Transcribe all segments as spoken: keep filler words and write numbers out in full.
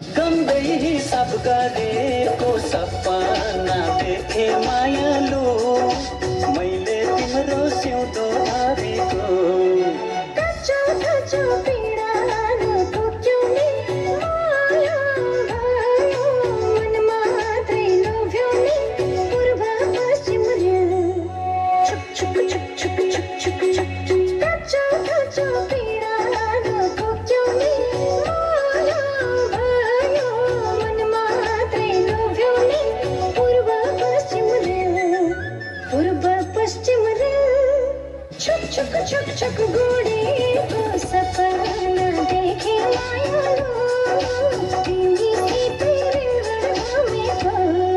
गम्दै सब गरेको सपना देखे मायालु मैले तिम्रो सिउँदो भाबीको कच्चो कच्चो पीडा नपुग्यो नि माया भयो मन मात्रै लोभ्यो नि पूर्व पश्चिम रेल छुक छुक छुक छुक छुक छुक छुक कच्चो कच्चो पीडा नपुग्यो नि माया भयो मन मात्रै लोभ्यो नि पूर्व पश्चिम रेल पूर्व पश्चिम रेल छुक छुक छुक छुक गोडेको सपना देखे मायालु तिमी सितै रेलगढ घुमेको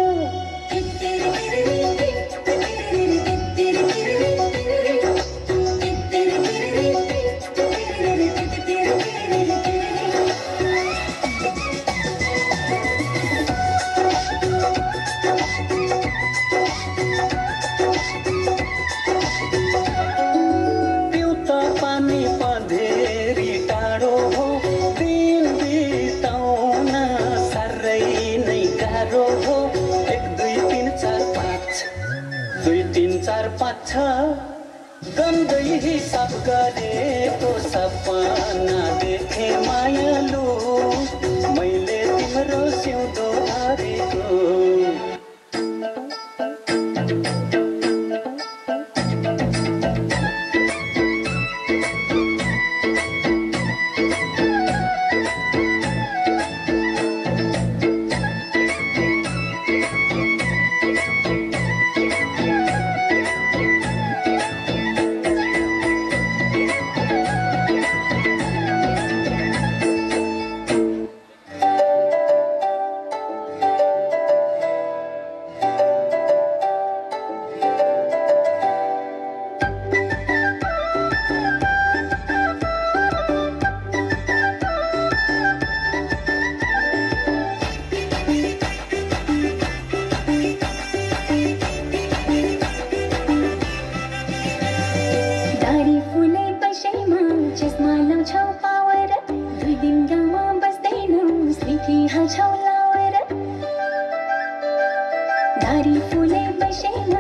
पिउता पानी पँधेरी टाढो हो दिन बिताउन साह्रै नै गाह्रो हो एक दुई तिन चार पाँच दुई तिन चार पाँच छ गन्दै हिसाब गरेको सपना देखे मायालु मैले तिम्रो सिउँदो भाबीको दारी फुले दशैँमा चस्मा लाउँछौ पावर दुई दिन गाउँमा बस्दैनौ स्लिकी हाल्छौ लावर दारी फुले दशैँमा